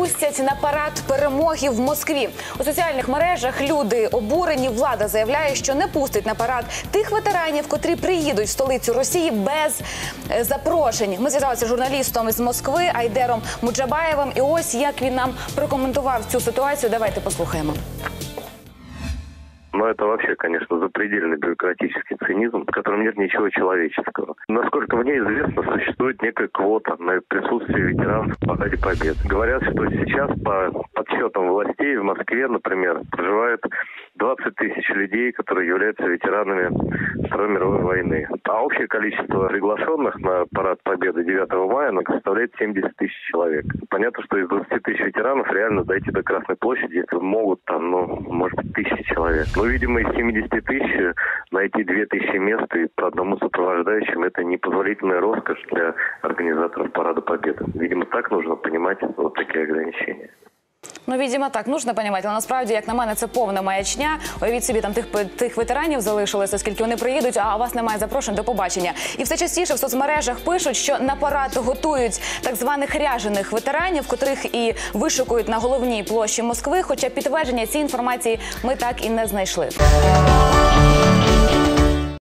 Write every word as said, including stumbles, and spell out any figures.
пустять на парад перемоги в Москві. У соціальних мережах люди обурені. Влада заявляє, що не пустить на парад тих ветеранів, котрі приїдуть в столицю Росії без запрошень. Ми зв'язалися з журналістом з Москви Айдером Муджабаєвим. І ось як він нам прокоментував цю ситуацію. Давайте послухаємо. Но это вообще, конечно, запредельный бюрократический цинизм, в котором нет ничего человеческого. Насколько мне известно, существует некая квота на присутствие ветеранов в параде Победы. Говорят, что сейчас по подсчетам властей в Москве, например, проживает двадцать тысяч людей, которые являются ветеранами Второй мировой войны. А общее количество приглашенных на парад Победы девятого мая составляет семьдесят тысяч человек. Понятно, что из двадцати тысяч ветеранов реально дойти до Красной площади могут там, ну, может быть, тысячи человек. Ну, видимо, из семидесяти тысяч найти две тысячи мест и по одному сопровождающему — это непозволительная роскошь для организаторов парада Победы. Видимо, так нужно понимать вот такие ограничения. Ну, відомо так, нужно розуміти, але насправді, як на мене, це повна маячня. Уявіть собі, там тих, тих ветеранів залишилося, оскільки вони приїдуть, а у вас немає запрошень, до побачення. І все частіше в соцмережах пишуть, що на парад готують так званих ряжених ветеранів, котрих і вишукують на головній площі Москви, хоча підтвердження цієї інформації ми так і не знайшли.